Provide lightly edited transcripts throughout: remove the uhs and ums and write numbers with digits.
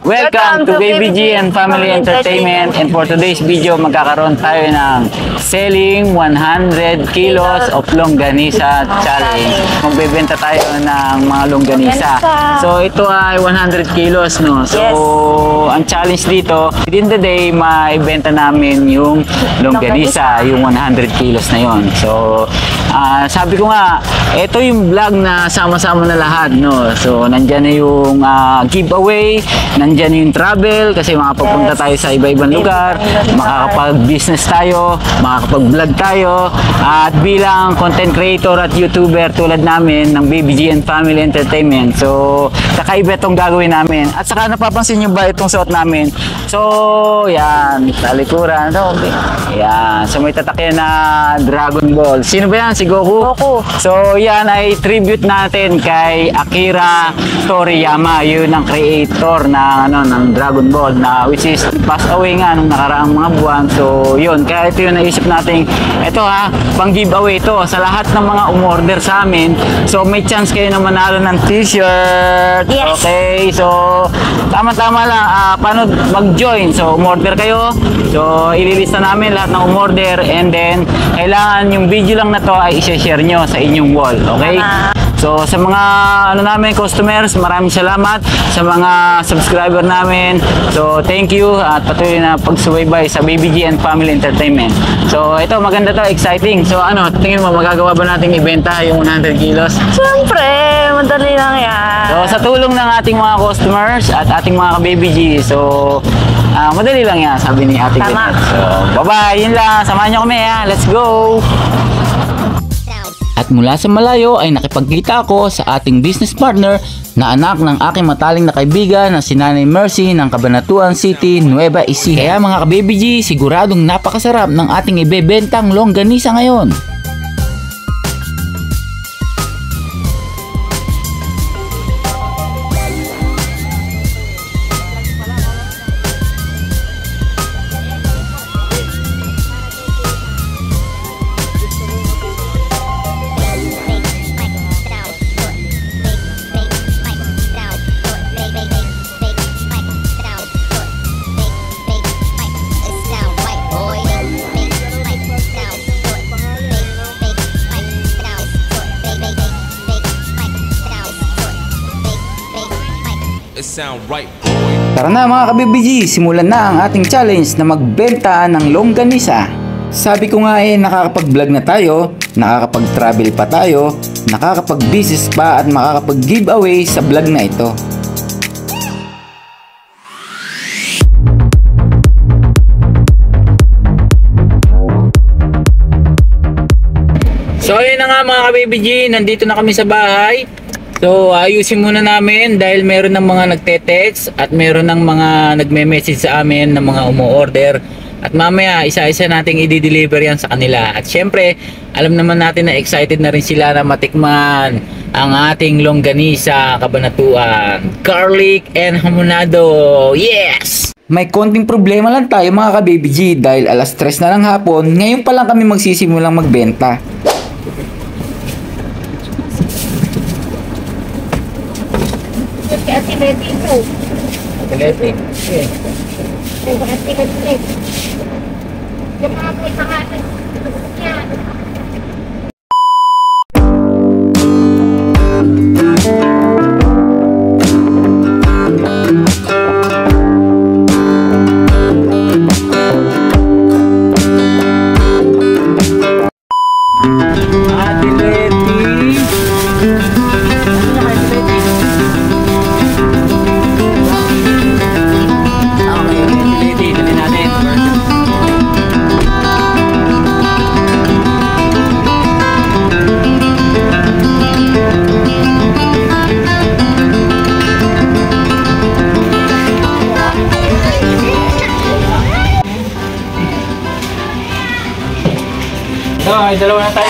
Welcome to KBG and Family Entertainment, and for today's video magkakaroon tayo ng selling 100 kilos of longganisa challenge. Magbebenta tayo ng mga longganisa. So ito ay 100 kilos, no? So ang challenge dito, within the day maibenta namin yung longganisa, yung 100 kilos na yon. So sabi ko nga, ito yung vlog na sama-sama na lahat, no? So nandyan na yung giveaway, nandyan yung travel kasi makapagpunta tayo sa iba-ibang lugar, makakapag-business tayo, makakapag-vlog tayo, at bilang content creator at YouTuber tulad namin ng BBG and Family Entertainment. So kakaiba itong gagawin namin. At saka napapansin nyo ba itong suot namin? So yan, talikuran. Yan, so may tatakyan na Dragon Ball. Sino ba yan? Si Goku? Goku. So yan ay tribute natin kay Akira Toriyama. Yun ang creator na ng Dragon Ball, na which is passed away nga nung nakaraang mga buwan. So yun, kaya ito yung naisip natin. Ito pang giveaway ito sa lahat ng mga umorder sa amin. So may chance kayo na manalo ng t-shirt. Yes. Okay, so tama-tama lang, paano mag-join? So umorder kayo, so ililista namin lahat ng umorder, and then kailangan yung video lang na to ay i-share nyo sa inyong wall. Okay? So sa mga namin customers, maraming salamat. Sa mga subscriber namin, so thank you at patuloy na pagsubaybay sa BBG and Family Entertainment. So ito, maganda to, exciting. So tingin mo magagawa ba nating ibenta yung 100 kilos? Siyempre, madali lang yan. So sa tulong ng ating mga customers at ating mga ka-BBG, so madali lang yan, sabi ni Ate Gwyneth. So bye-bye, yun lang. Samahan nyo kami, let's go! At mula sa malayo ay nakipagkita ako sa ating business partner na anak ng aking mataling na kaibigan na si Nanay Mercy ng Cabanatuan City, Nueva Ecija. Kaya mga ka-BBG, siguradong napakasarap ng ating ibebentang longganisa ngayon. Tara na mga ka-BBG, simulan na ang ating challenge na magbenta ng longganisa. Sabi ko nga nakakapag-vlog na tayo, nakakapag-travel pa tayo, nakakapag-business pa at makakapag-giveaway sa vlog na ito. So ayun na nga mga ka-BBG, nandito na kami sa bahay. So ayusin muna namin dahil meron ng mga nagte-text at meron ng mga nagme-message sa amin ng mga umu-order. At mamaya isa-isa nating i-deliver yan sa kanila. At syempre, alam naman natin na excited na rin sila na matikman ang ating longganisa Cabanatuan. Garlic and hamonado. Yes! May konting problema lang tayo mga ka-BBG dahil alas 3 na lang hapon, ngayon pa lang kami magsisimulang magbenta. Ate Betty ito. Ate Betty. Okay. Ate Betty. Yung mga po sa atin. Yan. Ate Betty. May dalawa na tayo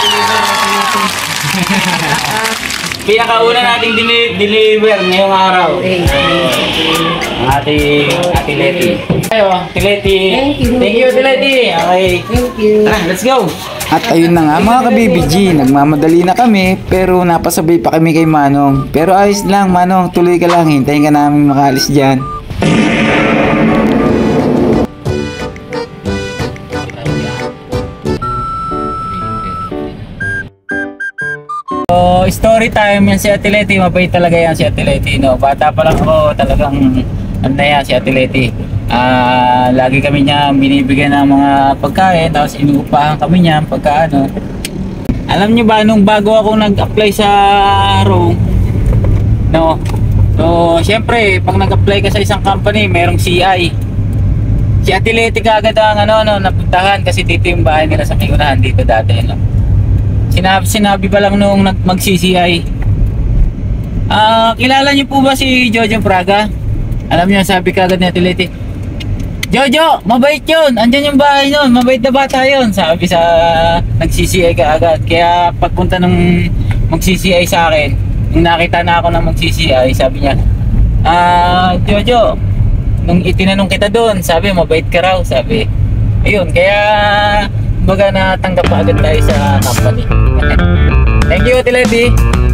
pinakauna nating deliver ngayong araw. Ang ating Ate Letty. Ayo, Ate Letty. Thank you, Ate Letty. Okay. Thank you. Tara, let's go. At ayun na nga mga ka-BBG, nagmamadali na kami pero napasabay pa kami kay Manong. Pero ayos lang Manong, tuloy ka lang, hintayin ka namin makaalis dyan. So, story time yan si Ate Leti. Mabait talaga yan si Ate Leti, no? Bata pa lang ako, talagang ano na yan si Ate Leti. Lagi kami niya binibigyan ng mga pagkain, tapos inuupahan kami niya pagka ano. Alam niyo ba, nung bago ako nag-apply sa Rome, no? So, syempre, pag nag-apply ka sa isang company, merong CI. Si Ate Leti kaagad ang napuntahan kasi dito yung bahay nila sa may unahan dito dati, no? Sinabi pa lang nung mag-CCI. Kilala niyo po ba si Jojo Praga? Alam niyo, sabi kagad ni Ate Leti, Jojo, mabait yun. Andyan yung bahay nun. Mabait na bata yun. Sabi sa nag-CCI kaagad. Kaya pagpunta nung mag-CCI sa akin, nung nakita na ako na mag-CCI, sabi niya, Jojo, nung itinanong kita doon, sabi, mabait ka raw. Sabi, ayun, kaya baga natanggap pa agad tayo sa company. Thank you, Ate Leti.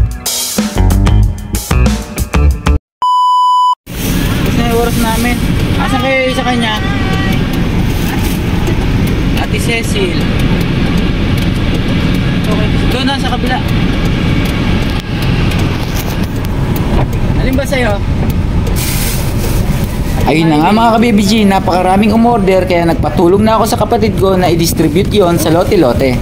Tapos na yung oras namin. Asan kayo sa kanya? Ate Cecil. Okay, doon na sa kabila. Alin ba sa'yo? Ayun na nga mga ka-BBG, napakaraming umorder kaya nagpatulong na ako sa kapatid ko na i-distribute yon sa lote-lote.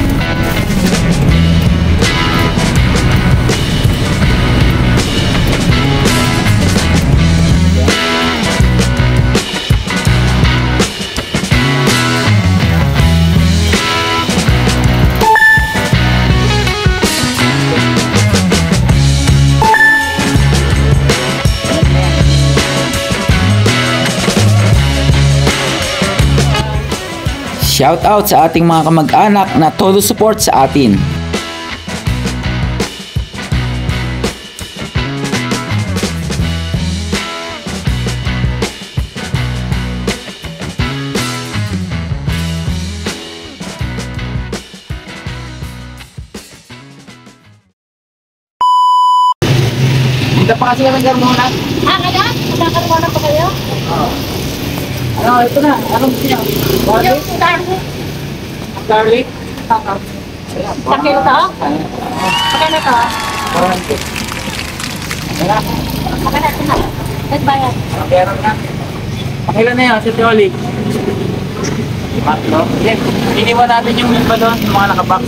Shout out sa ating mga kamag-anak na todo support sa atin. Punta pa kasi kami Carmona. Kaya? Nakakarwana pa kayo? Ano, ito na. Anong gusto niyo? Yung garlic. Garlic? Sakil to? Sakil na to? Barangke. Sakil na ito na. Nagbayad. Meron na. Pakilan na yan, si Tioli. Matlo. Iniwan natin yung iba doon, yung mga nakabox.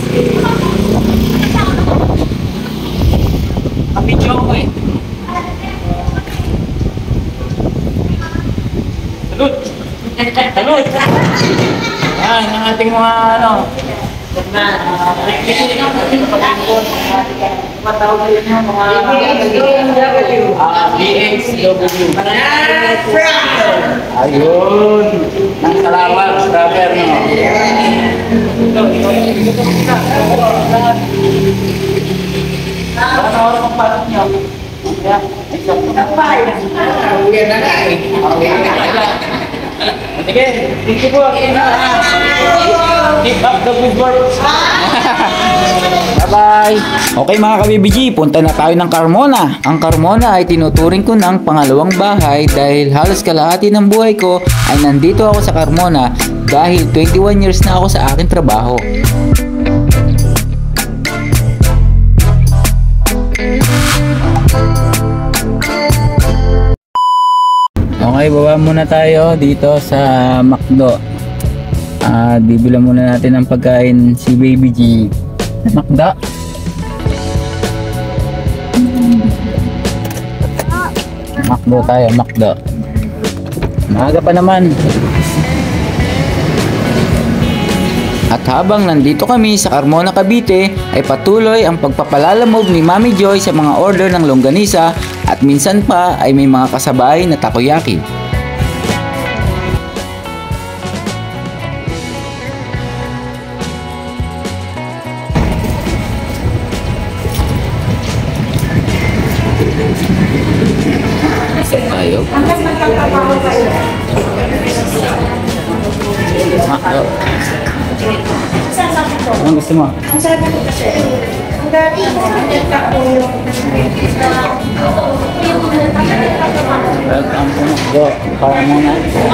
Kapidyo ko eh. Salud! Salud! Yan, ang ating mga BXW. Ayun! Nang salawag, scrubber, no? Baka na oras ang pasok niyo. Kaya, sige, thank you po. Keep up the good work. Bye-bye. Okay mga ka-BBG, punta na tayo ng Carmona. Ang Carmona ay tinuturing ko ng pangalawang bahay dahil halos kalahati ng buhay ko ay nandito ako sa Carmona dahil 21 years na ako sa aking trabaho. Okay, baba muna tayo dito sa McDo. Bibilang muna natin ng pagkain si Baby G. McDo. McDo tayo, McDo. Maaga pa naman. At habang nandito kami sa Carmona, Cavite, ay patuloy ang pagpapalalamog ni Mami Joy sa mga order ng longganisa at minsan pa ay may mga kasabay na takoyaki. Tayo. McDo. Anong gusto mo? Ang sabi ko kasi, ang dati ko yung Welcome po. Go, para muna.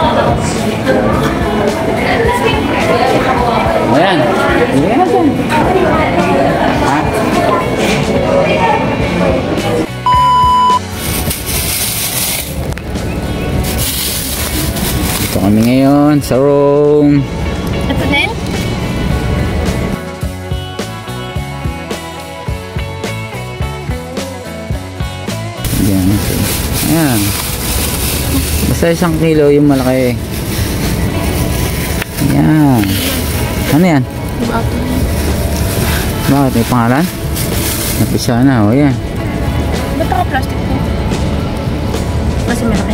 Ayan. Bigyan natin. Ha? Ito kami ngayon sa room. Ito din? Ayan. Ayan. Basta 1 kilo yung malaki. Ayan. Ano yan? Bakit? May pangalan? Napisa na. O yan. Ba't ako plastic ko? Kasi malaki.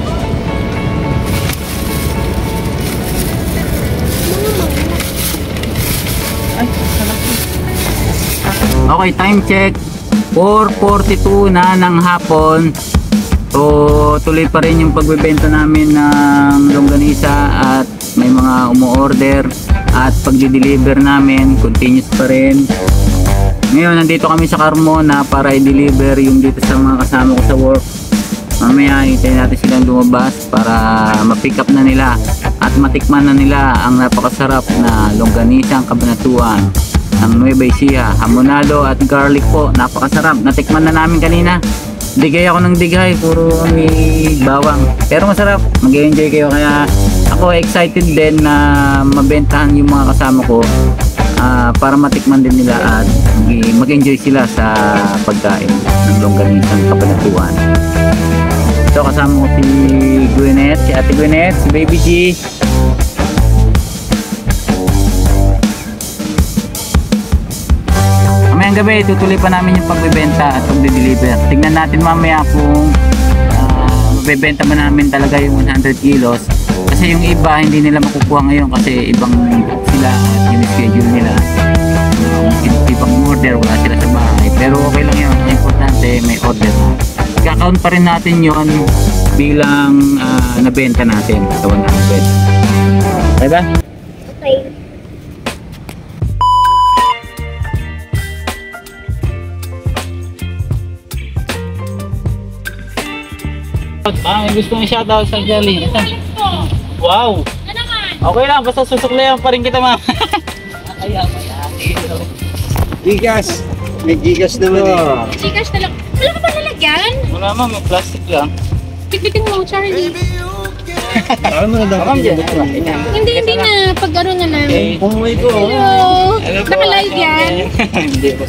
Ay, malaki. Okay, time check. 4:42 na ng hapon. So, tuloy pa rin yung pagbebenta namin ng longganisa at may mga umu-order at pagdi-deliver namin continuous pa rin. Ngayon, nandito kami sa Carmona para i-deliver yung dito sa mga kasama ko sa work. Mamaya, hintayin natin silang lumabas para ma-pick up na nila at matikman na nila ang napakasarap na longganisang Kabanatuan ng Nueva Ecija, hamonado at garlic po. Napakasarap. Natikman na namin kanina. Digay ako ng digay, puro may bawang. Pero masarap. Mag-enjoy kayo. Kaya ako excited din na mabentahan yung mga kasama ko para matikman din nila at mag-enjoy sila sa pagkain ng longganisang Kabanatuan. So kasama ko si Gwyneth, si Ate Gwyneth, si Baby G. Mamayang gabi, tutuloy pa namin yung pagbebenta at pagde-deliver. Tignan natin mamaya kung mabebenta ba namin talaga yung 100 kilos. Kasi yung iba hindi nila makukuha ngayon kasi ibang sila at yung schedule nila. Ibang order, wala sila sa bahay. Pero okay lang yun. Importante may order na. Ika-count pa rin natin yun bilang nabenta natin sa 100. Okay ba? Okay. May gusto mong shoutout sa Jelly. Wow! Okay lang, basta susuklayan pa rin kita, ma. Gigas! May gigas na mo. Gcash na lang. Wala ka ba nalagyan? Wala, ma, may plastic lang. Bitbitin mo, Charlie. Ano na dapat? Hindi na. Pag-aro na lang. Umuwi ko. Hello. Naka-live yan. Hindi po.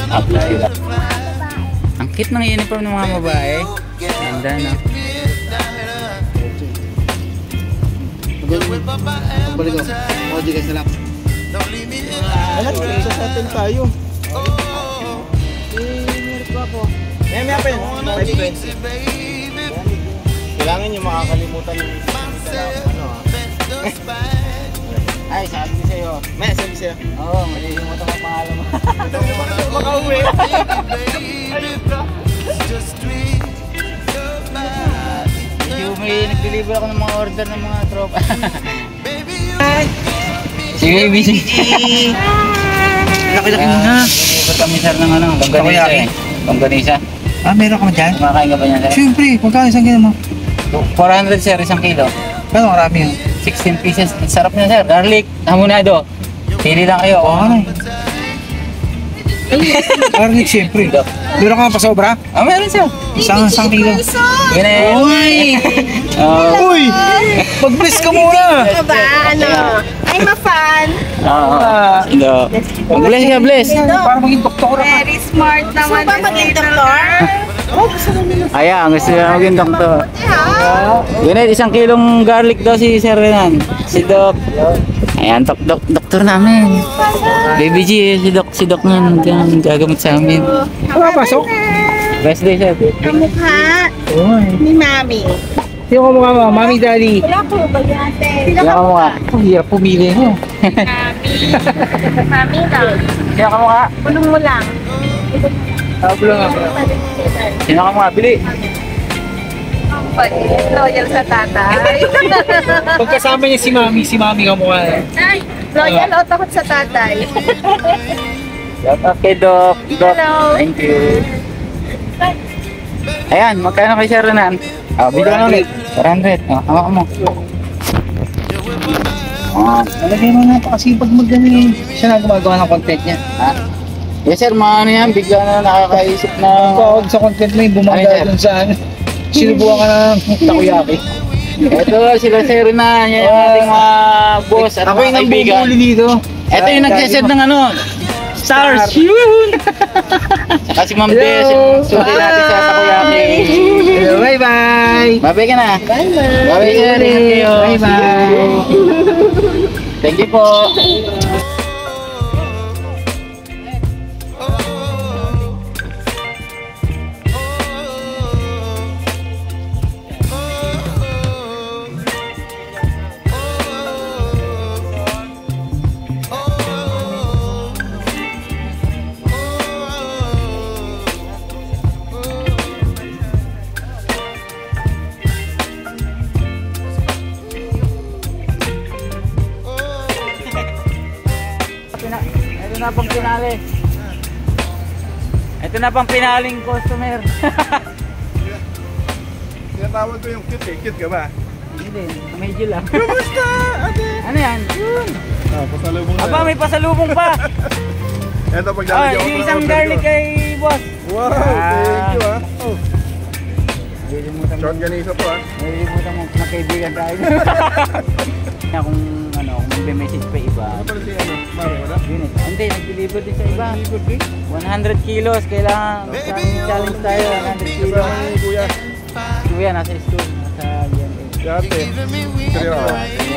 Ang cute ng uniform ng mga babae. Ganda na. Balik ko. O, gigas na lang. Alam, sa atin tayo. Meron pa ako. May pa yun. 520. Kailangan nyo makakalimutan yung ano Ay, sabi ko sa'yo. May sabi sa'yo. Oo, malilimutan ang pangalan mo. Makauwi. Yung may nag-deliver ako ng mga order ng mga tropa. Si Baby G. Laki-laki mo na. Deliver kami sir ng ano, longganisa eh. Longganisa. Ah, meron ka mo dyan? Kumakain ka ba niya sir? Siyempre, magkano isang kilo mo? 400 sir, 1 kilo. Pero marami yun. 16 pieces. Sarap niya sir. Garlic, hamonado. Pili lang kayo. Okay. Garlic, siyempre. Meron ka pa sobra? Ah, meron sir. Isang kilo. Yun eh. Uy! Uy! Mag-bless ka muna! Ano ba? Ano? I'm a fan. Bless ka, bless. Para maging doktor ka. Very smart naman. Gusto ba maging doktor? Ayan, gusto niya maging doktor. Yun eh, 1 kilong garlic daw si Sir Renan. Si Doc. Ayan, doktor namin. Baby G, si Doc nga gagamit sa amin. Papasok? Best day, sir. Kamukha ni Mami. Sino ka mukha mo? Mami, Daddy. Wala ko ba yate? Sino ka mukha? Ang hirap pumili mo. Mami lang. Sino ka mukha? Pulong mo lang. Tablo nga ba? Sino ka mukha? Bili. Loyal sa tatay. Pagkasama niya si Mami ka mukha. Ay, loyal o takot sa tatay. Shout out kay Doc. Doc, Hello. thank you. Ayan, magkano kay Sir Renan? Bigyan mo ulit. 400. Hawak mo. Talaga naman napakasipag mag-gani. Siya na gumagawa ng content niya. Yes sir, ano yan, bigla na nakakaisip na... Pagkawag sa content mo yung bumangga dun sa sinubukan ka ng takoyaki. Ito sila sir na, yan yung ating mga boss at Ako mga yung kaibigan. nambubuli dito. Ito yung nag-set ng ano, stars. Yun! Saka si Ma'am Des, suki natin sa takoyaki. Bye-bye! Babay ka na. Bye-bye. Babay sir, ingat kayo. Bye-bye! Thank you po. Ito na pang pinali. Ito na pang pinaling customer. Tinatawag ko yung cute eh. Cute ka ba? Hindi, medyo lang. Kamusta, ate? Ano yan? Yun. Pasalubong na. Aba, may pasalubong pa. Eto, pagdalagyan ko Yung ng isang order garlic ko. kay boss. Wow, thank you ah. Oh, Nalilimutan mo. short ganisa po ah. Nalilimutan mo na kaibigan tayo. Kung ano, kung magbe-message pa iba. Ano pala si ano? Mare, wala? Yun eh. Hindi, nag-deliver din sa iba. Deliver din? 100 kilos, kailangan challenge tayo, 100 kilos. Kasama ni kuya. Kuya, nasa school, nasa GMA. Si ate. Seryoso.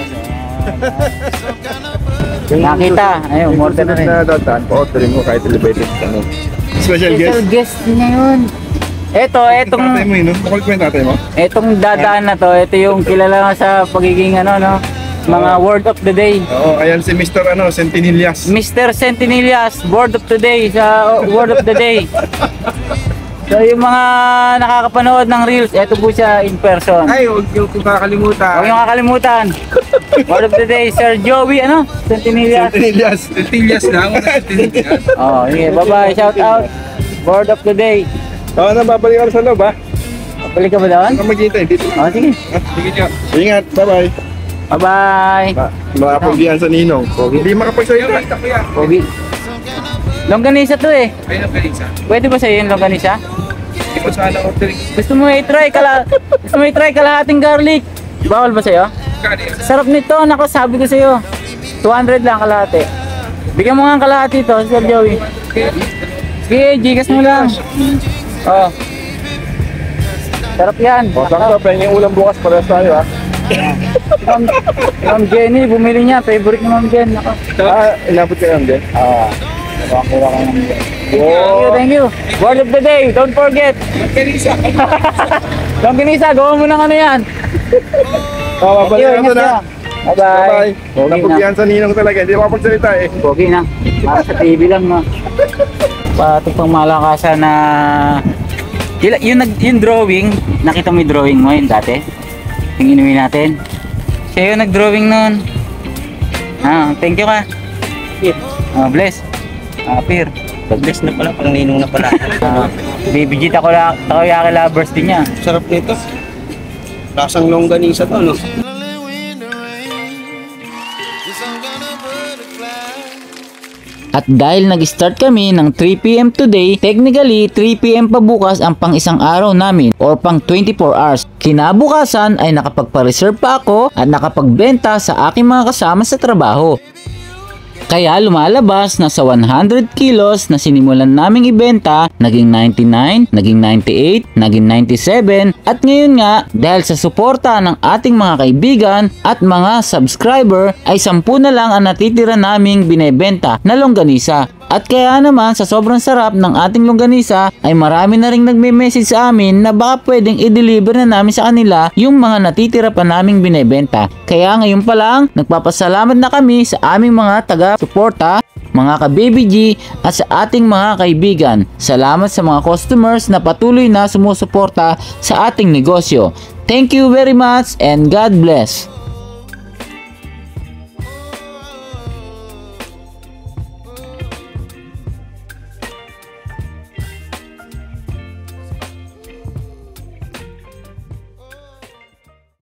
Nakita, ayun, umorder na rin. Na dadan, pa-orderin mo kahit elevated ano. Special Special guest. guest niya yun. Tatay Etong mo yun, no? Bakal ko yung tatay mo? dadaan na to, ito yung kilala nga sa pagiging ano, no, mga word of the day. Oo, ayan si Mr. ano, Centinilias. Mr. Centinelias, word of the day sa word of the day. So yung mga nakakapanood ng reels, ito po siya in person. Ay, huwag niyo kong kakalimutan. Huwag niyo kakalimutan. Word of the day, Sir Joey, ano? Centinelias. Centinilias. Centinilias lang. Centinilias. Oh, okay, bye-bye, shout out. Word of the day. Oo, babalik ka sa loob ha. Balik ka ba doon? Huwag maghihintay dito. Oh, sige. Sige niya. Ingat, bye-bye. Bye-bye. Makapagdiyan sa ninong. Hindi makapagsalita. Pogi. Longganisa to eh. Ay, nakalisa. Pwede ba sa'yo yung longganisa? Hindi ko sana ordering. Gusto mo i-try kalahating garlic. Bawal ba sa'yo? Sarap nito, nako sabi ko sa'yo. 200 lang kalahati. Bigyan mo nga ang kalahati to, Sir Joey. Sige, Gcash mo lang. Oh. Sarap yan. O, sakto, pwede yung ulam bukas para tayo ha. Ma'am Jenny, bumili niya. Favorite ni Ma'am Jen. Nako. Inabot ka lang din. Kuha ka ng Thank you. Word of the day, don't forget. Longganisa, gawa mo ng ano yan. Babalik ka Ingat na. ka. Bye-bye. Bye-bye. Napagdiyan sa ninong talaga. Hindi makapagsalita eh. Pogi na. Para sa TV lang, no. Pati pang malakasan na... Yung drawing, nakita mo yung drawing mo yun dati? Yung inuwi natin. Siya yung nag-drawing nun. Thank you ka. Bless. Pir. Bless na pala, pang ninong na pala. Baby G, takoyaki lovers din niya. Sarap nito. Lasang longganisa to, no? At dahil nag-start kami ng 3 PM today, technically 3 PM pa bukas ang pang isang araw namin or pang 24 hours. Kinabukasan ay nakapagpa-reserve pa ako at nakapagbenta sa aking mga kasama sa trabaho. Kaya lumalabas na sa 100 kilos na sinimulan naming ibenta, naging 99, naging 98, naging 97, at ngayon nga, dahil sa suporta ng ating mga kaibigan at mga subscriber, ay 10 na lang ang natitira naming binebenta na longganisa. At kaya naman sa sobrang sarap ng ating longganisa ay marami na ring nagme-message sa amin na baka pwedeng i-deliver na namin sa kanila yung mga natitira pa naming binebenta. Kaya ngayon pa lang, nagpapasalamat na kami sa aming mga taga-suporta, mga ka-Baby G at sa ating mga kaibigan. Salamat sa mga customers na patuloy na sumusuporta sa ating negosyo. Thank you very much and God bless.